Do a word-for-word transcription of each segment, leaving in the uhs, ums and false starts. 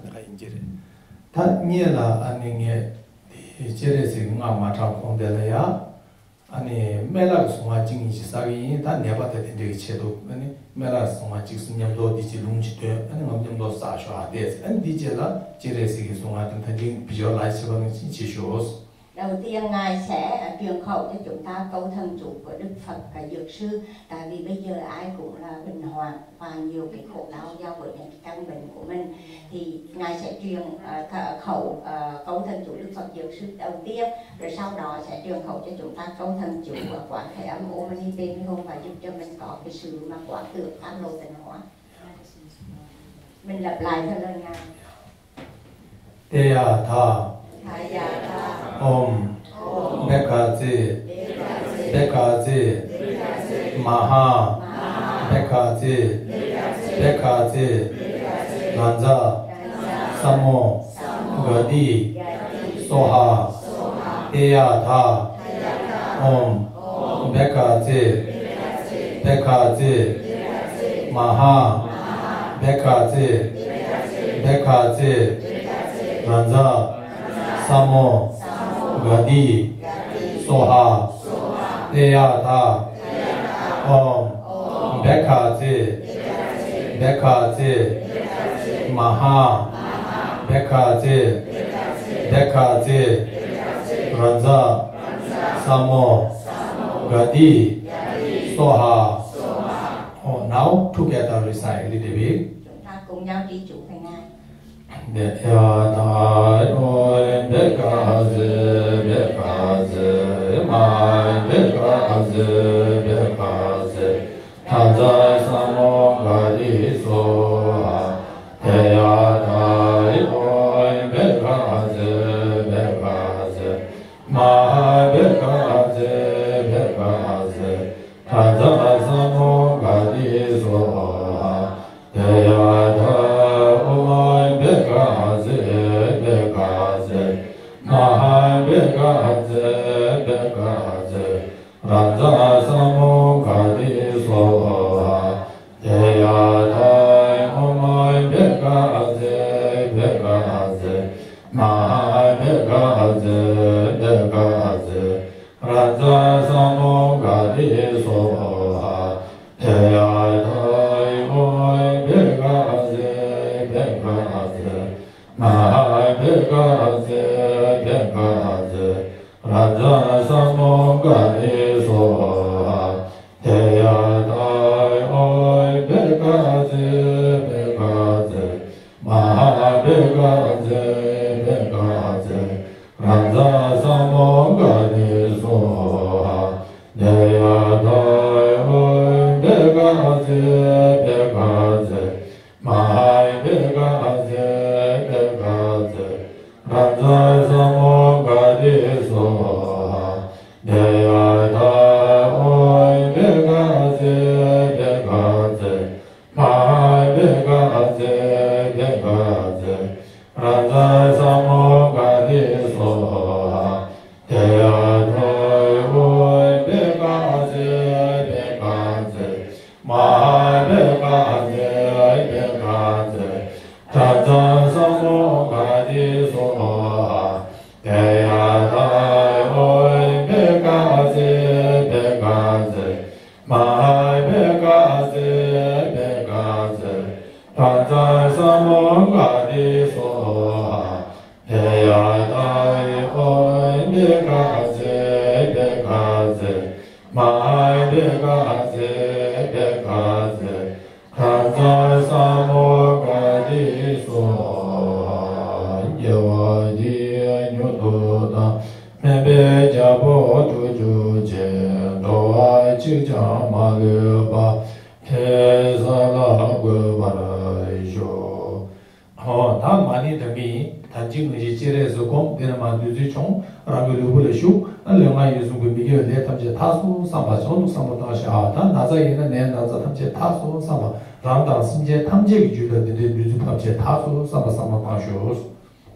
la injire ta niela aninge jere se nga ma tra khong de la ya ani mela suma jing ji sa gi ta ne ba de de che do ani mela suma ji sun nyam do di ji lung ji de ani ngam nyam do sa sha de an di je la jere se gi suma tan tan jing bi jo lai se ba ni chi shu. Đầu tiên Ngài sẽ truyền khẩu cho chúng ta câu thần chú của Đức Phật và Dược Sư. Tại vì bây giờ ai cũng là bệnh hoạn và nhiều cái khổ đau do với những cái căn bệnh của mình, thì Ngài sẽ truyền uh, khẩu uh, câu thần chú Đức Phật Dược Sư đầu tiên, rồi sau đó sẽ truyền khẩu cho chúng ta câu thần chú và quán thể âm Om Mani Padme Hum và giúp cho mình có cái sự mà quán tưởng phát lộ tịnh hóa. Mình lặp lại theo lời Ngài. Teya tha Om Bekazi Bekazi Maha Bekazi Bekazi Ganza Samo Gadi Soha Teya tha Om Bekazi Bekazi Maha Bekazi Bekazi Ganza Samo Gadi Soha Teya tha Om Bekazi Bekazi Maha Bekazi Bekazi Ganza Samo Gadi Soha. Oh, now together recite a little bit. Chúng ta cùng nhau trì chú với Ngài. Bekazi Bekazi Bekazi Ma Bekazi Bekazi Ganza Samo Gadi Soha Teya tha Om Bekazi Bekazi Ma Bekazi Bekazi Ganza Samo Gadi Soha Teya tha Om Bekazi Bekazi Maha Bekazi Bekazi Ganza Samo Gadi Soha Teya tha Om Bekazi Bekazi Maha Bekazi Bekazi Ganza Samo Gadi Soha Teya tha Om Bekazi Bekazi Maha Bekazi Bekazi Ganza Samo Gadi Soha Teya tha Om Bekazi Bekazi Maha Bekazi Bekazi Ganza Samo Gadi Soha Teya tha Om Bekazi Bekazi Maha Bekazi Bekazi Ganza Samo Gadi Soha Teya tha Om Bekazi Bekazi Maha Bekazi Bekazi Ganza Samo Gadi Soha Teya tha Om Bekazi Bekazi Maha Bekazi Bekazi Ganza Samo Gadi Soha Teya tha Om Bekazi Bekazi Maha Bekazi Bekazi Ganza Samo Gadi Soha Teya tha Om Bekazi Bekazi Maha Bekazi Bekazi Ganza Samo Gadi Soha Yawadi Nyudoda Mebe Jabo Tuju Je Doa Chikja Maluba Kesala Gubarajo. Oh, ta mani dagi tanjing ni jire zo kom dena ma duzi chong rangu lubu le shu an le ngai yuzu gu bigyo le tamje tasu samba chodu samba ta sha ta naza yena ne naza tamje tasu samba rangda simje tamje gi juda de duzi tamje tasu samba samba ta shu.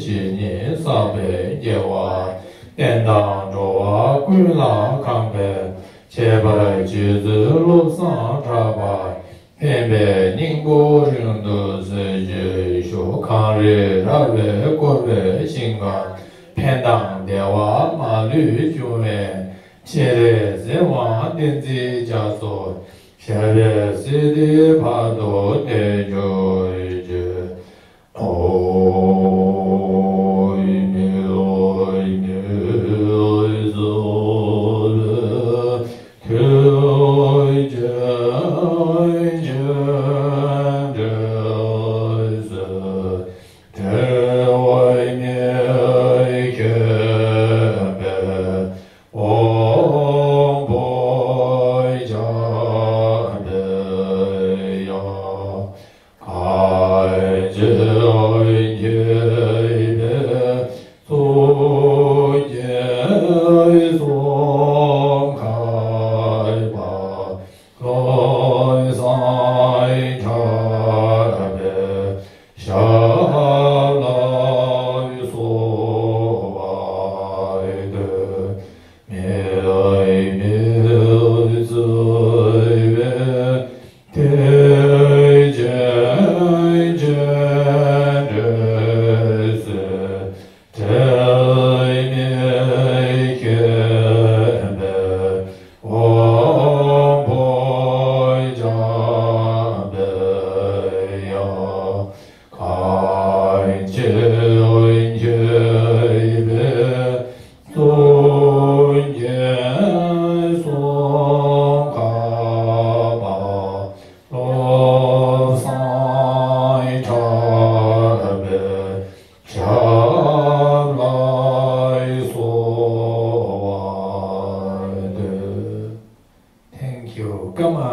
七年三百一万，典当着瓦归纳康白，七百七十六三茶百，偏北宁波人都是日修康日拉为国为新安，偏当的瓦马吕军委，七日十万电子加速。下边是的帕多的就一直，哦，你哦你哦走了，推着着着是，在外面看呗，我不家。Thank you. Come on.